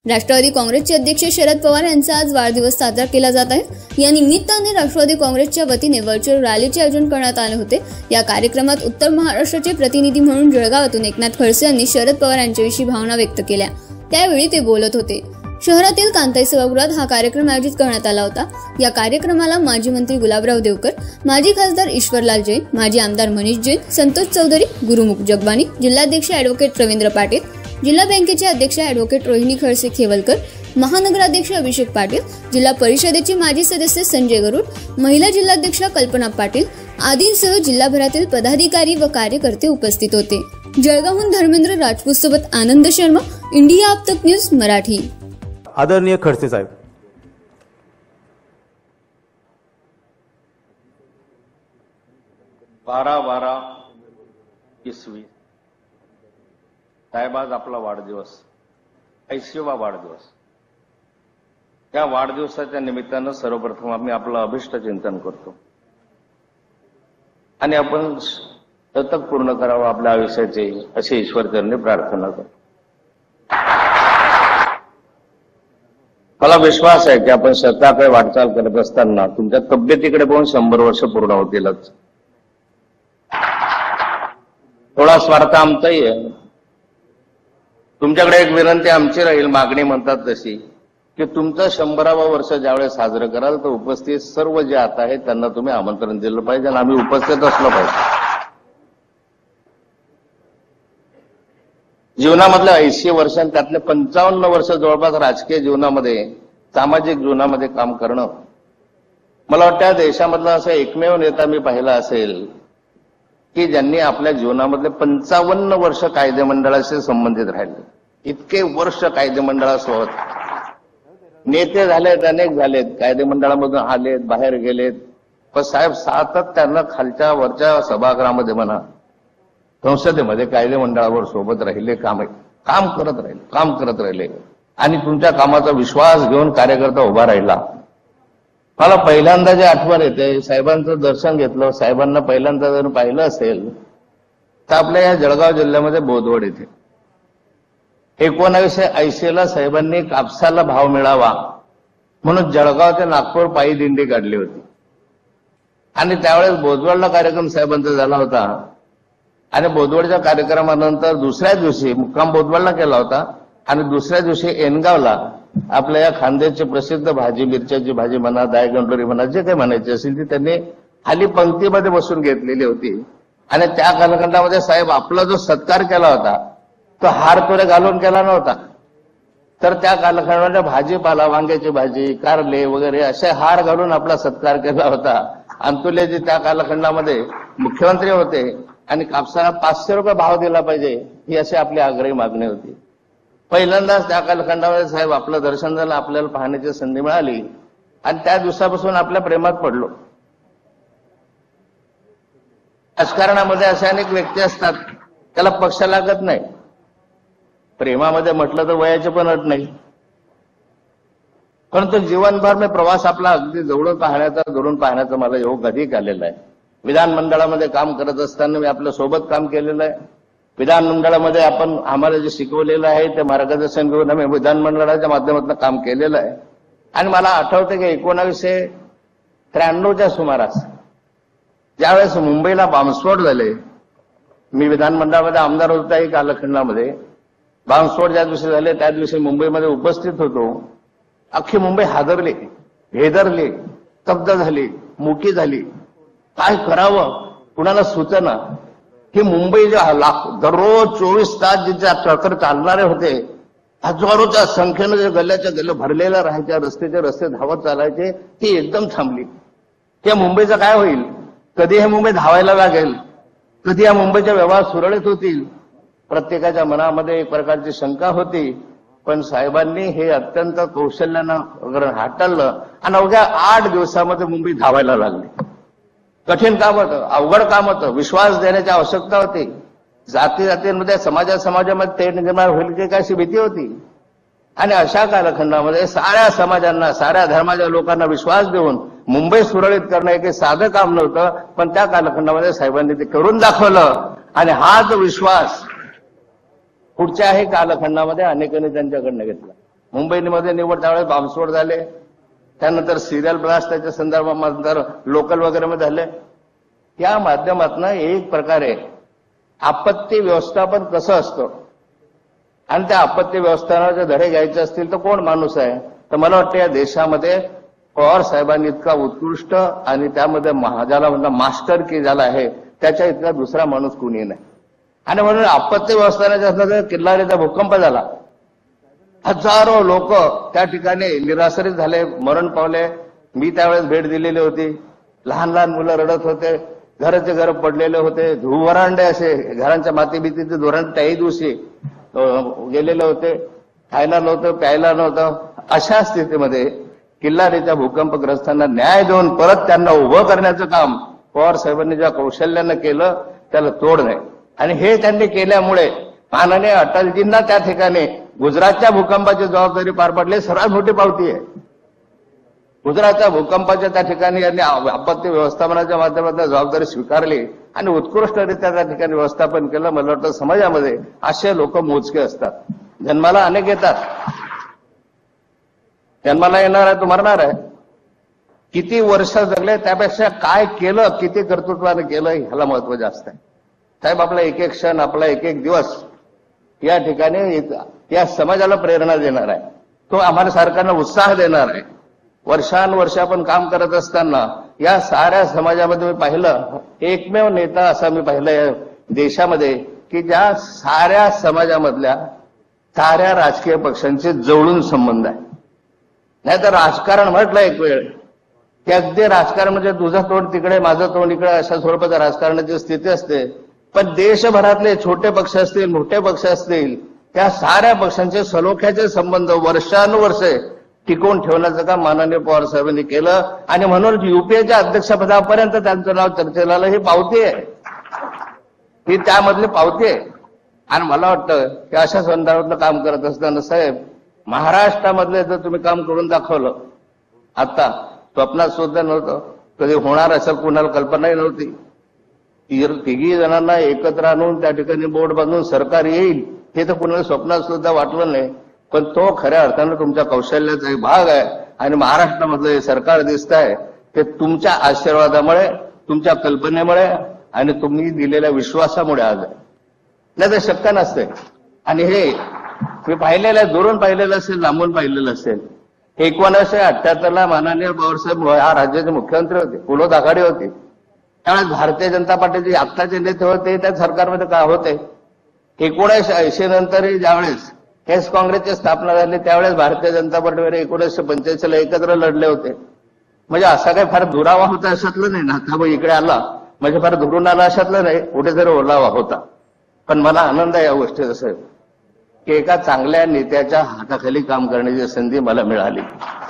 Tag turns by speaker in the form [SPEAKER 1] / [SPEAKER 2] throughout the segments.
[SPEAKER 1] राष्ट्रवादी काँग्रेसचे अध्यक्ष शरद पवार यांचा आज वाढदिवस साजरा केला जात आहे। या निमित्ताने राष्ट्रवादी काँग्रेसच्या वतीने व्हर्च्युअल रॅलीचे आयोजन करण्यात आले होते। या कार्यक्रमात उत्तर महाराष्ट्राचे प्रतिनिधी म्हणून जळगावातून एकनाथ खडसे यांनी शरद पवार यांच्याविषयी भावना व्यक्त केल्या। त्यावेळी ते बोलत होते। शहरातील कांताई सभागृहात हा कार्यक्रम आयोजित करण्यात आला होता। या कार्यक्रमाला माजी मंत्री गुलाबराव देवकर, माजी खासदार ईश्वरलाल जैन, माजी आमदार मनीष जैन, संतोष चौधरी, गुरुमुख जगबानी, जिल्हाध्यक्ष ॲडव्होकेट रवींद्र पाटील, जिल्हा बँकेचे अध्यक्ष ॲडव्होकेट रोहिणी खडसे खेवलकर, महानगराध्यक्ष अभिषेक पाटील, जिल्हा परिषदेचे माजी सदस्य संजय गरुड, महिला जिल्हाध्यक्ष कल्पना पाटील आदींसह जिल्हाभरातील पदाधिकारी व कार्यकर्ते उपस्थित होते। जळगावहून धर्मेंद्र राजपूत सोबत आनंद शर्मा, इंडिया अब तक न्यूज मराठी।
[SPEAKER 2] आदरणीय खडसे साहेब,
[SPEAKER 3] 12/12/20 साहेब, आज आपला वाढदिवस, 80वा वाढदिवस। या वाढदिवसाच्या निमित्तानं सर्वप्रथम आम्ही आपलं अभिष्ट चिंतन करतो आणि आपण शतक पूर्ण करावं आपल्या आयुष्याचे, अशी ईश्वरचरणी प्रार्थना करतो। मला विश्वास आहे की आपण शतकाकडे वाटचाल करत असताना तुमच्या तब्येतीकडे पाहून 100 वर्ष पूर्ण होतीलच। थोडा स्वार्थ आमचाही आहे। तुमच्याकडे एक विनंती आमची राहील, मागणी म्हणतात तशी, की तुमचं 100वा वर्ष ज्यावेळेस साजरं कराल तर उपस्थित सर्व जे आता आहेत त्यांना तुम्ही आमंत्रण दिलं पाहिजे आणि आम्ही उपस्थित असलो पाहिजे। जीवनामधल्या 80 वर्ष आणि त्यातले 55 वर्ष जवळपास राजकीय जीवनामध्ये, सामाजिक जीवनामध्ये काम करणं, मला वाटतं देशामधला असा एकमेव नेता मी पाहिला असेल की ज्यांनी आपल्या जीवनामधले 55 वर्ष कायदेमंडळाशी संबंधित राहिले। इतके वर्ष कायदेमंडळासोबत नेते झालेत, अनेक झालेत, कायदेमंडळामधून आलेत, बाहेर गेलेत, पण साहेब सातत्यानं खालच्या वरच्या सभागृहामध्ये म्हणा, संसदेमध्ये कायदेमंडळावर सोबत राहिले, काम करत राहिले आणि तुमच्या कामाचा विश्वास घेऊन कार्यकर्ता उभा राहिला। मला पहिल्यांदा जे आठवण येते, साहेबांचं दर्शन घेतलं, साहेबांना पहिल्यांदा जर पाहिलं असेल तर आपल्या या जळगाव जिल्ह्यामध्ये बोदवड येथे 1980ला साहेबांनी कापसाला भाव मिळावा म्हणून जळगाव ते नागपूर पायी दिंडी काढली होती आणि त्यावेळेस बोदवडला कार्यक्रम साहेबांचा झाला होता आणि बोदवडच्या कार्यक्रमानंतर दुसऱ्या दिवशी मुक्काम बोदवडला केला होता आणि दुसऱ्या दिवशी एनगावला आपल्या या खांद्याची प्रसिद्ध भाजी, मिरच्याची भाजी म्हणा, दायगंडोरी म्हणा, जे काही म्हणायचे असेल ती त्यांनी खाली पंक्तीमध्ये बसून घेतलेली होती आणि त्या कालखंडामध्ये साहेब आपला जो सत्कार केला होता तो हार तुरे घालून केला नव्हता, तर त्या कालखंडामध्ये भाजीपाला, वांग्याची भाजी, कारले वगैरे असे हार घालून आपला सत्कार केला होता। अंतुलेजी त्या कालखंडामध्ये मुख्यमंत्री होते आणि कापसाला 500 रुपये भाव दिला पाहिजे ही अशी आपली आग्रही मागणी होती। पहिल्यांदाच त्या कालखंडामध्ये साहेब आपलं दर्शन झालं, आपल्याला पाहण्याची संधी मिळाली आणि त्या दिवसापासून आपल्या प्रेमात पडलो। राजकारणामध्ये असे अनेक व्यक्ती असतात, त्याला पक्ष लागत नाही, प्रेमामध्ये म्हटलं तर वयाची पण अट नाही, परंतु जीवनभर मी प्रवास आपला अगदी जवळून पाहण्याचा, दुरून पाहण्याचा मला योग अधिक आलेला आहे। विधानमंडळामध्ये काम करत असताना मी आपल्या सोबत काम केलेलं आहे। विधानमंडळामध्ये आपण आम्हाला जे शिकवलेलं आहे ते मार्गदर्शन घेऊन आम्ही विधानमंडळाच्या माध्यमातून काम केलेलं आहे आणि मला आठवते की 1993च्या सुमारास ज्यावेळेस मुंबईला बॉम्बस्फोट झाले, मी विधानमंडळामध्ये आमदार होतो त्याही कालखंडामध्ये, बॉम्बस्फोट ज्या दिवशी झाले त्या दिवशी मुंबईमध्ये उपस्थित होतो। अख्खी मुंबई हादरली, भेदरली, स्तब्ध झाली, मुकी झाली, काय करावं कुणाला सुचना। की मुंबई जे दररोज 24 तास जिथे ट्रकर चालणारे होते, हजारोच्या संख्येनं जे गल्ल्याच्या गल्ले भरलेल्या राहायच्या, रस्त्याचे रस्ते धावत चालायचे, ती एकदम थांबली। त्या मुंबईचं काय होईल, कधी हे मुंबई धावायला लागेल, कधी या मुंबईच्या व्यवहार सुरळीत होतील, प्रत्येकाच्या मनामध्ये एक प्रकारची शंका होती। पण साहेबांनी हे अत्यंत कौशल्यानं हाताळलं आणि अवघ्या 8 दिवसामध्ये मुंबई धावायला लागली। कठीण काम होतं, अवघड काम होतं, विश्वास देण्याची आवश्यकता होती, जातीमध्ये समाजामध्ये ते निर्माण होईल की काय अशी भीती होती आणि अशा कालखंडामध्ये साऱ्या समाजांना, साऱ्या धर्माच्या लोकांना विश्वास देऊन मुंबई सुरळीत करणं हे काही साधं काम नव्हतं, पण त्या कालखंडामध्ये साहेबांनी ते करून दाखवलं आणि हाच विश्वास पुढच्याही कालखंडामध्ये अनेकांनी त्यांच्याकडनं घेतला। मुंबईमध्ये निवड त्यावेळेस बॉम्बस्फोट झाले, त्यानंतर सिरियल ब्लास्ट त्याच्या संदर्भात लोकल वगैरे मध्ये झाले. या माध्यमातून एक प्रकारे आपत्ती व्यवस्थापन कसं असतं आणि त्या आपत्ती व्यवस्थापनाचे धडे घ्यायचे असतील तर कोण माणूस आहे, तर मला वाटतं या देशामध्ये पवार साहेबांनी इतका उत्कृष्ट आणि त्यामध्ये ज्याला म्हणतात मास्टर की झाला आहे त्याच्या इतका दुसरा माणूस कुणी नाही. आणि म्हणून आपत्ती व्यवस्थापनाच्या असं किल्लारीचा भूकंप झाला, हजारो लोक त्या ठिकाणी निराश्रित झाले, मरण पावले. मी त्यावेळेस भेट दिलेली होती. लहान लहान मुलं रडत होते, घराचे घर पडलेले होते, धुवरांडे असे घरांच्या मातीभीतीचे धोरण त्याही दिवशी गेलेले होते. खायला नव्हतं, प्यायला नव्हतं. अशा स्थितीमध्ये किल्लारीच्या भूकंपग्रस्तांना न्याय देऊन परत त्यांना उभं करण्याचं काम पवार साहेबांनी ज्या कौशल्यानं केलं त्याला तोड नाही. आणि हे त्यांनी केल्यामुळे माननीय अटलजींना त्या ठिकाणी गुजरातच्या भूकंपाची जबाबदारी पार पडली. सर्वात मोठी पावती आहे. गुजरातच्या भूकंपाच्या त्या ठिकाणी यांनी आपत्ती व्यवस्थापनाच्या माध्यमातून जबाबदारी स्वीकारली आणि उत्कृष्टरित्या त्या ठिकाणी व्यवस्थापन केलं. मला वाटतं समाजामध्ये असे लोक मोजके असतात. जन्माला अनेक येतात, जन्माला येणार आहे तो मरणार आहे. किती वर्ष जगले त्यापेक्षा काय केलं, किती कर्तृत्वाने केलं ह्याला महत्व जास्त आहे. साहेब, आपला एक एक क्षण, आपला एक एक दिवस या ठिकाणी या समाजाला प्रेरणा देणार आहे. तो आम्हाला सरकारला उत्साह देणार आहे. वर्षानुवर्ष आपण काम करत असताना या साऱ्या समाजामध्ये मी पाहिलं, एकमेव नेता असा मी पाहिलं या देशामध्ये की ज्या साऱ्या समाजामधल्या साऱ्या राजकीय पक्षांचे जवळून संबंध आहे. नाहीतर राजकारण म्हटलं एक वेळ की अगदी राजकारण म्हणजे तुझं तोंड तिकडे माझं तोंड इकडे अशा स्वरूपाच्या राजकारणाची स्थिती असते. पण देशभरातले छोटे पक्ष असतील, मोठे पक्ष असतील, त्या साऱ्या पक्षांचे सलोख्याचे संबंध वर्षानुवर्षे टिकवून ठेवण्याचं काम माननीय पवार साहेबांनी केलं. आणि म्हणून युपीएच्या अध्यक्षपदापर्यंत त्यांचं नाव चर्चेला आलं. ही पावती आहे, ही त्यामधली पावती आहे. आणि मला वाटतं की अशा संदर्भातलं काम करत असताना साहेब, महाराष्ट्रामधले जर तुम्ही काम करून दाखवलं, आता स्वप्नात सुद्धा नव्हतं, कधी होणार असं कुणाला कल्पनाही नव्हती. तिघी जणांना एकत्र आणून त्या ठिकाणी बोर्ड बांधून सरकार येईल हे तर कुणाला स्वप्नात सुद्धा वाटलं नाही. पण तो खऱ्या अर्थानं तुमच्या कौशल्याचा एक भाग आहे. आणि महाराष्ट्रामधलं हे सरकार दिसत आहे ते तुमच्या आशीर्वादामुळे, तुमच्या कल्पनेमुळे आणि तुम्ही दिलेल्या विश्वासामुळे आज आहे. नाही तर शक्य नसते. आणि हे मी पाहिलेलं आहे, दुरून पाहिलेलं असेल, लांबून पाहिलेलं असेल. 1978ला माननीय पवारसाहेब हा राज्याचे मुख्यमंत्री होते, पुलोद आघाडी होती. त्यावेळेस भारतीय जनता पार्टीचे आत्ताचे नेते होते त्या सरकारमध्ये काय होते. 1980 नंतरही ज्यावेळेस हेच काँग्रेसची स्थापना झाली त्यावेळेस भारतीय जनता पार्टीवर 1985ला एकत्र लढले होते. म्हणजे असा काही फार दुरावा होता अशातलं नाही. नाथाबा इकडे आला म्हणजे फार दुरून आला अशातलं नाही, कुठेतरी ओलावा होता. पण मला आनंद आहे या गोष्टीचा साहेब की एका चांगल्या नेत्याच्या हाताखाली काम करण्याची संधी मला मिळाली.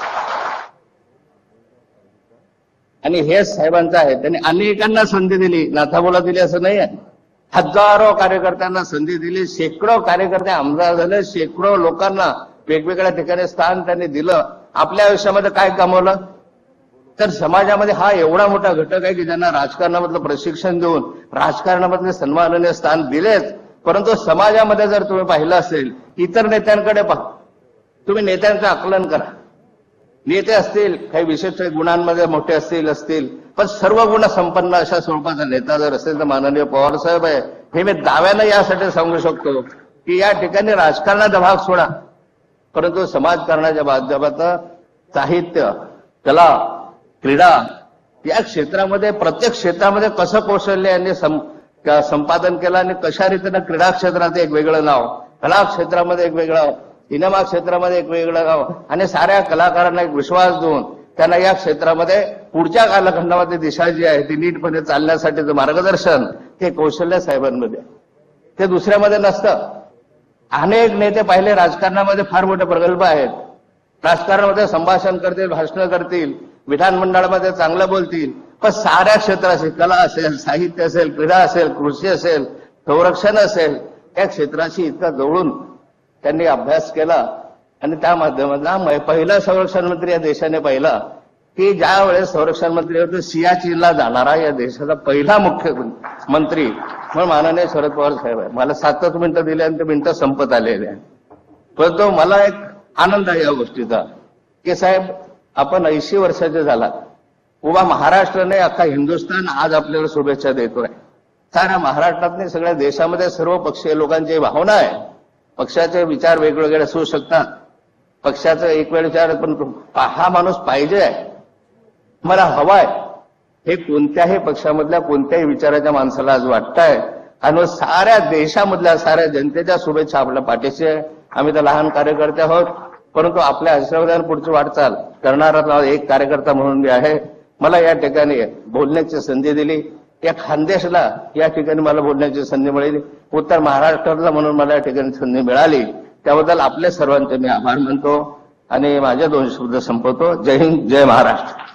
[SPEAKER 3] आणि हे साहेबांचं आहे, त्यांनी अनेकांना संधी दिली, नाथाबोला दिली असं नाही आहे. हजारो कार्यकर्त्यांना संधी दिली, शेकडो कार्यकर्ते आमदार झाले, शेकडो लोकांना वेगवेगळ्या ठिकाणी स्थान त्यांनी दिलं. आपल्या आयुष्यामध्ये काय कमवलं तर समाजामध्ये हा एवढा मोठा घटक आहे की ज्यांना राजकारणामधलं प्रशिक्षण देऊन राजकारणामधले सन्माननीय स्थान दिलेच. परंतु समाजामध्ये जर तुम्ही पाहिलं असेल, इतर नेत्यांकडे पहा, तुम्ही नेत्यांचं आकलन करा. नेते असतील, काही विशिष्ट गुणांमध्ये मोठे असतील, पण सर्व गुण संपन्न अशा स्वरूपाचा नेता जर असेल तर माननीय पवार साहेब आहे. हे मी दाव्यानं यासाठी सांगू शकतो की या ठिकाणी राजकारणाचा भाग सोडा, परंतु समाजकारणाच्या माध्यमातून साहित्य, कला, क्रीडा या क्षेत्रामध्ये प्रत्येक क्षेत्रामध्ये कसं कौशल्य यांनी संपादन केलं आणि कशा रीतीनं क्रीडा क्षेत्रात एक वेगळं नाव, कला क्षेत्रामध्ये एक वेगळं, सिनेमा क्षेत्रामध्ये एक वेगळं नाव आणि साऱ्या कलाकारांना एक विश्वास देऊन त्यांना या क्षेत्रामध्ये पुढच्या कालखंडामध्ये दिशा जी आहे ती नीटपणे चालण्यासाठीचं मार्गदर्शन हे कौशल्य साहेबांमध्ये, ते दुसऱ्यामध्ये नसतं. अनेक नेते पाहिले राजकारणामध्ये फार मोठे प्रगल्भ आहेत, राजकारणामध्ये संभाषण करतील, भाषणं करतील, विधानमंडळामध्ये चांगलं बोलतील, पण साऱ्या क्षेत्राशी, कला असेल, साहित्य असेल, क्रीडा असेल, कृषी असेल, संरक्षण असेल, या क्षेत्राशी इतका जवळून त्यांनी अभ्यास केला. आणि त्या माध्यमातून पहिला संरक्षण मंत्री या देशाने पाहिला की ज्या वेळेस संरक्षण मंत्री होते सियाचीनला जाणारा या देशाचा पहिला मुख्यमंत्री म्हणून माननीय शरद पवार साहेब आहे. मला 7 मिनिटं दिली आणि ते मिनिटं संपत आलेले आहे. परंतु मला एक आनंद आहे या गोष्टीचा की साहेब आपण 80 वर्षाचे झाला, उभा महाराष्ट्राने अख्खा हिंदुस्थान आज आपल्याला शुभेच्छा देतोय. साऱ्या महाराष्ट्रात नाही, सगळ्या देशामध्ये सर्व पक्षीय लोकांची भावना आहे. पक्षाचे विचार वेगवेगळे असू शकतात, पक्षाचा एक वेळ विचार, पण हा माणूस पाहिजे, मला हवाय, हे कोणत्याही पक्षामधल्या कोणत्याही विचाराच्या माणसाला आज वाटतंय. आणि साऱ्या देशामधल्या साऱ्या जनतेच्या शुभेच्छा आपल्या पाठीशी आहे. आम्ही तर लहान कार्यकर्ते आहोत, परंतु आपल्या आशीर्वादाने पुढची वाटचाल करणारा एक कार्यकर्ता म्हणून मी आहे. मला या ठिकाणी बोलण्याची संधी दिली, या खानदेशला या ठिकाणी मला बोलण्याची संधी मिळाली, उत्तर महाराष्ट्राला म्हणून मला या ठिकाणी संधी मिळाली, त्याबद्दल आपल्या सर्वांचे मी आभार मानतो आणि माझे 2 शब्द संपवतो. जय हिंद, जय महाराष्ट्र.